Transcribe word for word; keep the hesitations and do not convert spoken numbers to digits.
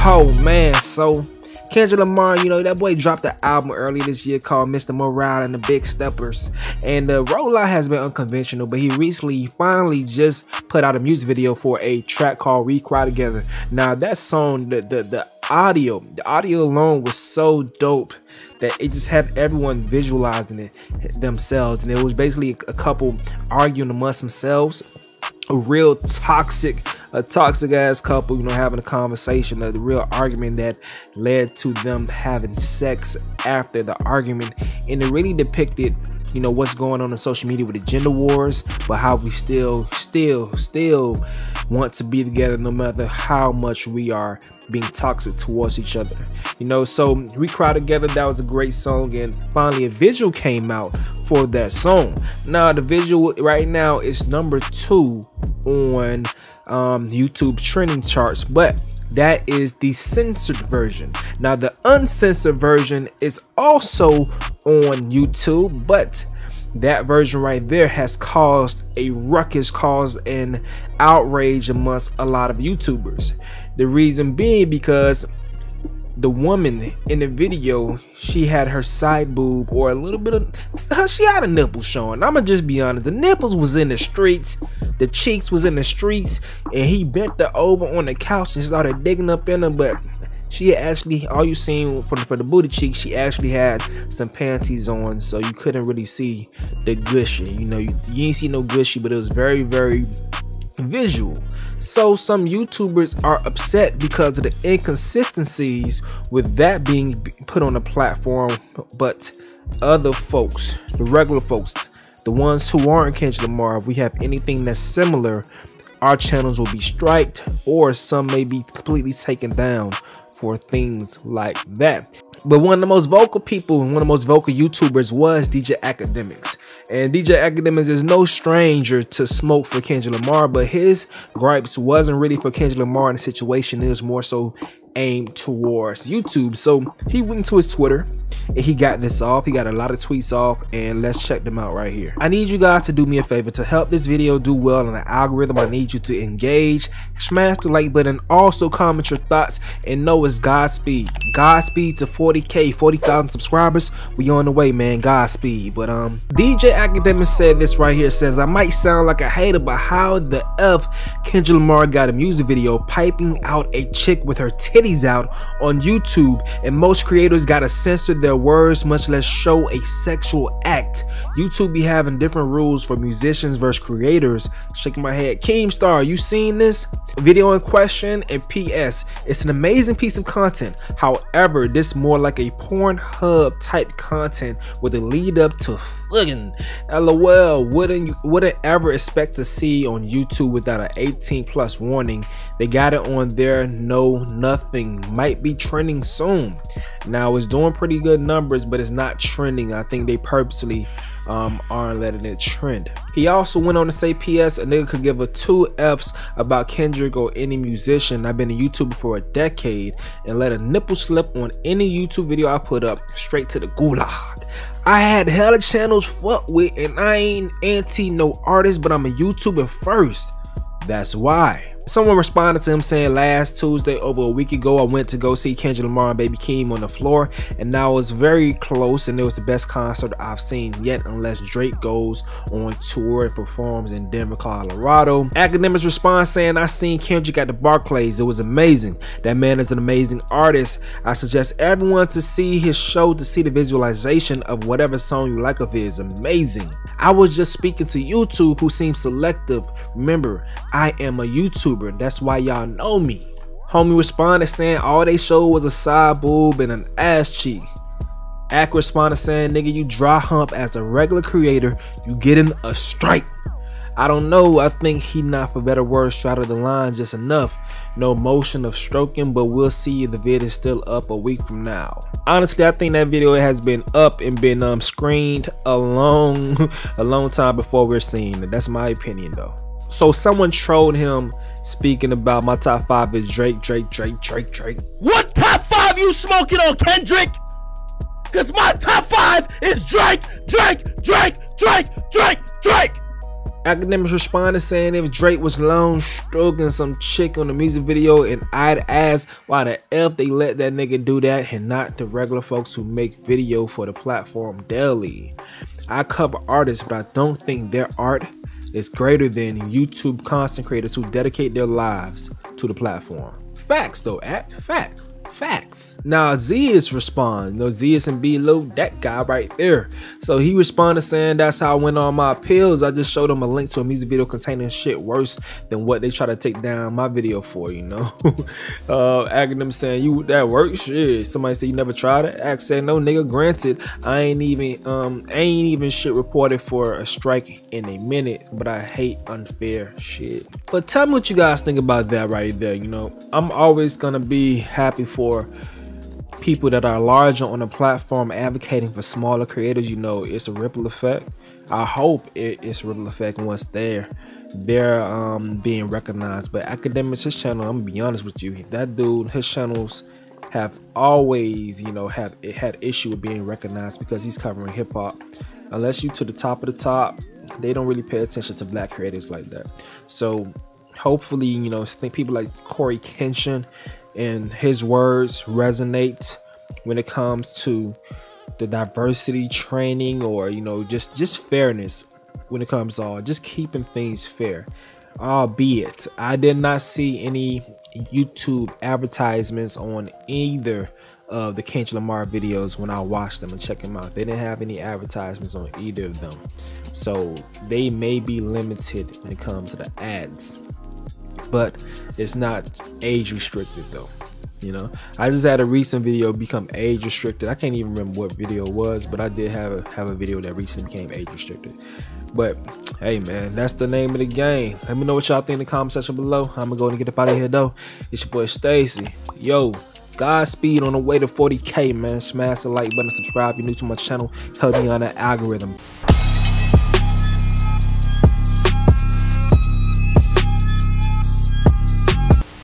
Oh man, so Kendrick Lamar, you know, that boy dropped an album earlier this year called Mister Morale and the Big Steppers, and the rollout has been unconventional, but he recently finally just put out a music video for a track called We Cry Together. Now that song, the, the, the audio, the audio alone was so dope that it just had everyone visualizing it themselves, and it was basically a couple arguing amongst themselves. A real toxic, a toxic ass couple, you know, having a conversation, a real argument that led to them having sex after the argument. And it really depicted, you know, what's going on in social media with the gender wars, but how we still, still, still want to be together no matter how much we are being toxic towards each other. You know, so We Cry Together, that was a great song, and finally a visual came out for that song. Now the visual right now is number two on um, YouTube trending charts, but that is the censored version. Now the uncensored version is also on YouTube, but that version right there has caused a ruckus, caused an outrage amongst a lot of YouTubers. The reason being because the woman in the video, she had her side boob or a little bit of, she had a nipple showing. I'ma just be honest, the nipples was in the streets, the cheeks was in the streets, and he bent her over on the couch and started digging up in her, but she actually, all you seen for, for the booty cheeks, she actually had some panties on, so you couldn't really see the gushy. You know, you, you ain't see no gushy, but it was very, very visual. So some YouTubers are upset because of the inconsistencies with that being put on the platform, but other folks, the regular folks, the ones who aren't Kendrick Lamar, if we have anything that's similar, our channels will be striked, or some may be completely taken down for things like that. But one of the most vocal people and one of the most vocal YouTubers was D J Akademiks. And D J Akademiks is no stranger to smoke for Kendrick Lamar, but his gripes wasn't really for Kendrick Lamar in the situation. It was more so aimed towards YouTube. So he went to his Twitter and he got this off. He got a lot of tweets off, and let's check them out right here. I need you guys to do me a favor to help this video do well in the algorithm. I need you to engage, smash the like button, also comment your thoughts, and know it's Godspeed. Godspeed to forty K, forty thousand subscribers. We on the way, man. Godspeed. But um, D J Akademiks said this right here. Says, I might sound like a hater, but how the F Kendrick Lamar got a music video piping out a chick with her titties out on YouTube, and most creators gotta censor their words, much less show a sexual act. YouTube be having different rules for musicians versus creators. Shaking my head. Keemstar, you seen this video in question? And P S It's an amazing piece of content. However, this more like a Pornhub type content with a lead up to fucking LOL. Wouldn't you wouldn't ever expect to see on YouTube without an eighteen plus warning. They got it on there. No, nothing. Might be trending soon. Now it's doing pretty good numbers, but it's not trending. I think they purposely um aren't letting it trend. He also went on to say, P S a nigga could give a two F's about Kendrick or any musician. I've been a YouTuber for a decade and let a nipple slip on any YouTube video I put up, straight to the gulag. I had hella channels fuck with, and I ain't anti no artist, but I'm a YouTuber first. That's why. Someone responded to him saying, last Tuesday, over a week ago, I went to go see Kendrick Lamar and Baby Keem on the floor, and now it's very close, and it was the best concert I've seen yet, unless Drake goes on tour and performs in Denver, Colorado. Akademiks response saying, I seen Kendrick at the Barclays. It was amazing. That man is an amazing artist. I suggest everyone to see his show to see the visualization of whatever song you like of his. Amazing. I was just speaking to YouTube, who seems selective. Remember, I am a YouTuber. That's why y'all know me. Homie responded saying all they showed was a side boob and an ass cheek. Ak responded saying, nigga, you dry hump as a regular creator, you getting a strike. I don't know, I think he not, for better words, straddled the line just enough. No motion of stroking, but we'll see if the vid is still up a week from now. Honestly, I think that video has been up and been um screened a long a long time before we're seeing it. That's my opinion though. So someone trolled him speaking about my top five is Drake, Drake, Drake, Drake, Drake. What top five you smoking on, Kendrick? Cause my top five is Drake, Drake, Drake, Drake, Drake, Drake. Academics responded saying if Drake was alone stroking some chick on the music video, and I'd ask why the F they let that nigga do that and not the regular folks who make video for the platform daily. I cover artists, but I don't think their art is greater than YouTube content creators who dedicate their lives to the platform. Facts though, act fact. Facts. Now Zias responds. No, Zias and B-Lo, that guy right there. So he responded saying that's how I went on my appeals. I just showed him a link to a music video containing shit worse than what they try to take down my video for, you know. uh Academic saying you that works shit. Somebody said you never tried it. Act said no nigga, granted I ain't even um ain't even shit reported for a strike in a minute, but I hate unfair shit. But tell me what you guys think about that right there. You know, I'm always gonna be happy for for people that are larger on the platform advocating for smaller creators. You know, it's a ripple effect. I hope it, it's a ripple effect once they're they're um being recognized. But Academics, his channel, I'm gonna be honest with you, that dude, his channels have always, you know, have it had issue with being recognized because he's covering hip-hop. Unless you to the top of the top, they don't really pay attention to black creators like that. So hopefully, you know, think people like Corey Kenshin and his words resonate when it comes to the diversity training, or you know, just just fairness when it comes to all just keeping things fair. Albeit I did not see any YouTube advertisements on either of the Kendrick Lamar videos when I watched them and check them out. They didn't have any advertisements on either of them, so they may be limited when it comes to the ads, but it's not age restricted though. You know, I just had a recent video become age restricted. I can't even remember what video it was, but I did have a, have a video that recently became age restricted. But hey man, that's the name of the game. Let me know what y'all think in the comment section below. I'm gonna go and get up out of here though. It's your boy Stacy. Yo, Godspeed on the way to forty K, man. Smash the like button, subscribe if you're new to my channel. Help me on that algorithm.